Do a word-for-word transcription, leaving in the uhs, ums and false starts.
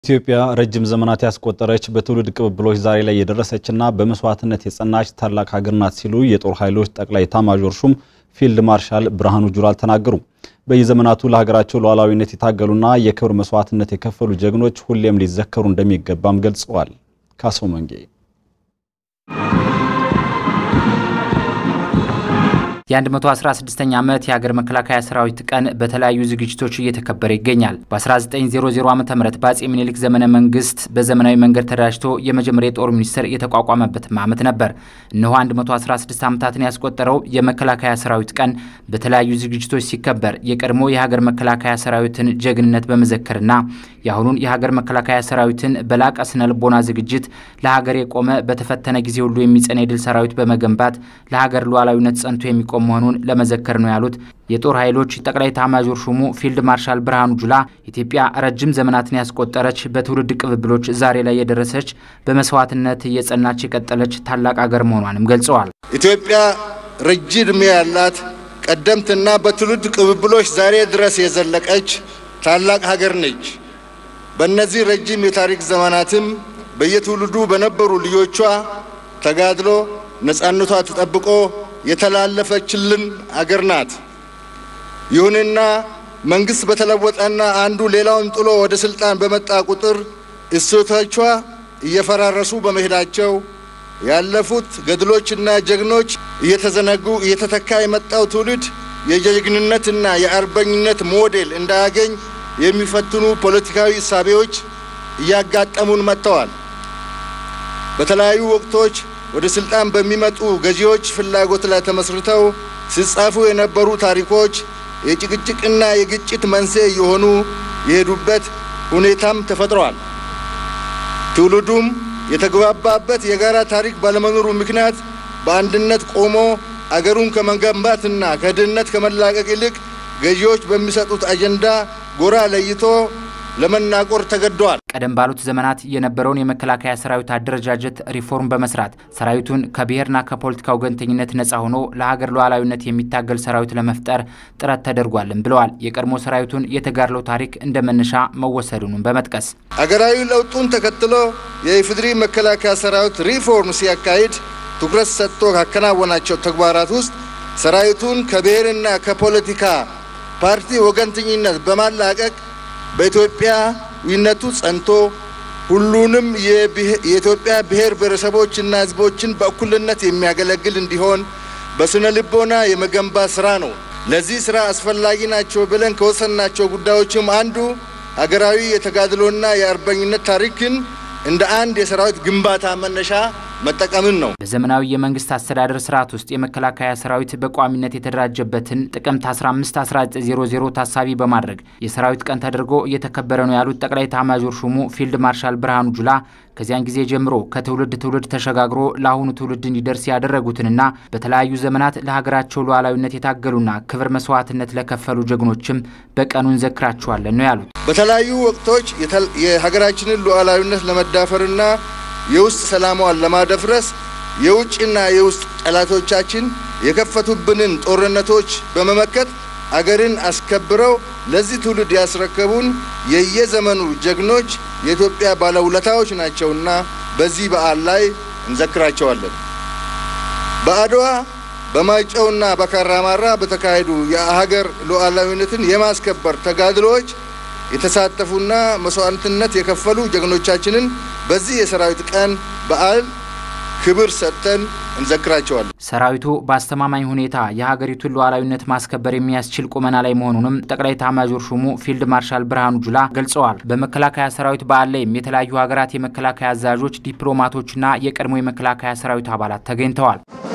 ኢትዮጵያ ረጅም ዘመናት ያስቆጠረች በትውልድ ቅብብሎች ዛሬ ላይ የደረሰችና በመስዋዕትነት የጸናች ታላቅ ሀገር ናት ሲሉ የጦር ኃይሎች ጠቅላይ ኤታማዦር ሹም ፊልድ ማርሻል ብርሃኑ ጁላ ተናገሩ። በየዘመናቱ ለሀገራቸው ሉዓላዊነት የታገሉና የክብር መስዋዕትነት የከፈሉ ጀግኖች ሁሌም ሊዘከሩ እንደሚገባም ገልጸዋል። ካሶ መንጌ የ116ኛ ዓመት የሀገር መከላከያ ሰራዊት ቀን በተለያዩ ዝግጅቶች እየተከበረ ይገኛል። በ1900 ዓመተ ምህረት በአጼ ምኒልክ ዘመነ መንግስት በዘመናዊ መንገድ ተደራጅቶ የመጀመሪያ የጦር ሚኒስትር የተቋቋመበት ዓመት ነበር። እነሆ መቶ አስራ ስድስት ዓመታትን ያስቆጠረው የመከላከያ ሰራዊት ቀን በተለያዩ ዝግጅቶች ሲከበር የቀድሞ የሀገር መከላከያ ሰራዊትን ጀግንነት በመዘከርና ያሁኑን የሀገር መከላከያ ሰራዊትን በላቀ ስነ ልቦና ዝግጅት ለሀገር የቆመ በተፈተነ ጊዜ ሁሉ የሚጸና የድል ሰራዊት በመገንባት ለሀገር ሉዓላዊነት ጸንቶ የሚቆም መሆኑን ለመዘከር ነው ያሉት የጦር ኃይሎች ጠቅላይ ኤታማዦር ሹሙ ፊልድ ማርሻል ብርሃኑ ጁላ ኢትዮጵያ ረጅም ዘመናትን ያስቆጠረች በትውልድ ቅብብሎች ዛሬ ላይ የደረሰች በመስዋዕትነት የጸናች የቀጠለች ታላቅ ሀገር መሆኗንም ገልጸዋል። ኢትዮጵያ ረጅም ዕድሜ ያላት ቀደምትና በትውልድ ቅብብሎች ዛሬ ድረስ የዘለቀች ታላቅ ሀገር ነች። በእነዚህ ረጅም የታሪክ ዘመናትም በየትውልዱ በነበሩ ልጆቿ ተጋድሎ ነፃነቷ ተጠብቆ የተላለፈችልን አገር ናት። ይሁንና መንግስት በተለወጠና አንዱ ሌላውን ጥሎ ወደ ስልጣን በመጣ ቁጥር እሴቶቿ እየፈራረሱ በመሄዳቸው ያለፉት ገድሎችና ጀግኖች እየተዘነጉ እየተተካ የመጣው ትውልድ የጀግንነትና የአርበኝነት ሞዴል እንዳያገኝ የሚፈትኑ ፖለቲካዊ እሳቤዎች እያጋጠሙን መጥተዋል። በተለያዩ ወቅቶች ወደ ስልጣን በሚመጡ ገዢዎች ፍላጎት ላይ ተመስርተው ሲጻፉ የነበሩ ታሪኮች የጭቅጭቅና የግጭት መንስኤ የሆኑ የሄዱበት ሁኔታም ተፈጥሯል። ትውልዱም የተግባባበት የጋራ ታሪክ ባለመኖሩ ምክንያት በአንድነት ቆሞ አገሩን ከመገንባትና ከድህነት ከመላቀቅ ይልቅ ገዢዎች በሚሰጡት አጀንዳ ጎራ ለይቶ ለመናቆር ተገደዋል። ቀደም ባሉት ዘመናት የነበረውን የመከላከያ ሰራዊት አደረጃጀት ሪፎርም በመስራት ሰራዊቱን ከብሔርና ከፖለቲካው ወገንተኝነት ነፃ ሆኖ ለሀገር ሉዓላዊነት የሚታገል ሰራዊት ለመፍጠር ጥረት ተደርጓልም ብለዋል። የቀድሞ ሰራዊቱን የተጋድሎ ታሪክ እንደመነሻ መወሰዱን በመጥቀስ አገራዊ ለውጡን ተከትሎ የኢፌዴሪ መከላከያ ሰራዊት ሪፎርም ሲያካሂድ ትኩረት ሰጥቶ ካከናወናቸው ተግባራት ውስጥ ሰራዊቱን ከብሔርና ከፖለቲካ ፓርቲ ወገንተኝነት በማላቀቅ በኢትዮጵያዊነቱ ጸንቶ ሁሉንም የኢትዮጵያ ብሔር ብሔረሰቦችና ህዝቦችን በእኩልነት የሚያገለግል እንዲሆን በስነ ልቦና የመገንባት ስራ ነው። ለዚህ ስራ አስፈላጊ ናቸው ብለን ከወሰናቸው ጉዳዮችም አንዱ ሀገራዊ የተጋድሎና የአርበኝነት ታሪክን እንደ አንድ የሰራዊት ግንባታ መነሻ መጠቀምን ነው። በዘመናዊ የመንግስት አስተዳደር ስርዓት ውስጥ የመከላከያ ሰራዊት በቋሚነት የተደራጀበትን ጥቅምት አስራ አምስት አስራ ዘጠኝ መቶ ታሳቢ በማድረግ የሰራዊት ቀን ተደርጎ እየተከበረ ነው ያሉት ጠቅላይ ኤታማዦር ሹሙ ፊልድ ማርሻል ብርሃኑ ጁላ ከዚያን ጊዜ ጀምሮ ከትውልድ ትውልድ ተሸጋግሮ ለአሁኑ ትውልድ እንዲደርስ ያደረጉትንና በተለያዩ ዘመናት ለሀገራቸው ሉዓላዊነት የታገሉና ክብር መስዋዕትነት ለከፈሉ ጀግኖችም በቀኑን ዘክራቸዋለን ነው ያሉት። በተለያዩ ወቅቶች የሀገራችንን ሉዓላዊነት ለመዳፈርና የውስጥ ሰላሟን ለማደፍረስ የውጭና የውስጥ ጠላቶቻችን የከፈቱብንን ጦርነቶች በመመከት አገርን አስከብረው ለዚህ ትውልድ ያስረከቡን የየዘመኑ ጀግኖች የኢትዮጵያ ባለውለታዎች ናቸውና በዚህ በዓል ላይ እንዘክራቸዋለን። በአድዋ በማይጨውና በካራማራ በተካሄዱ የሀገር ሉዓላዊነትን የማስከበር ተጋድሎች የተሳተፉና መስዋዕትነት የከፈሉ ጀግኖቻችንን በዚህ የሰራዊት ቀን በዓል ክብር ሰጥተን እንዘክራቸዋለን። ሰራዊቱ በአስተማማኝ ሁኔታ የሀገሪቱን ሉዓላዊነት ማስከበር የሚያስችል ቁመና ላይ መሆኑንም ጠቅላይ ኤታማዦር ሹሙ ፊልድ ማርሻል ብርሃኑ ጁላ ገልጸዋል። በመከላከያ ሰራዊት በዓል ላይም የተለያዩ ሀገራት የመከላከያ አዛዦች፣ ዲፕሎማቶችና የቀድሞ የመከላከያ ሰራዊት አባላት ተገኝተዋል።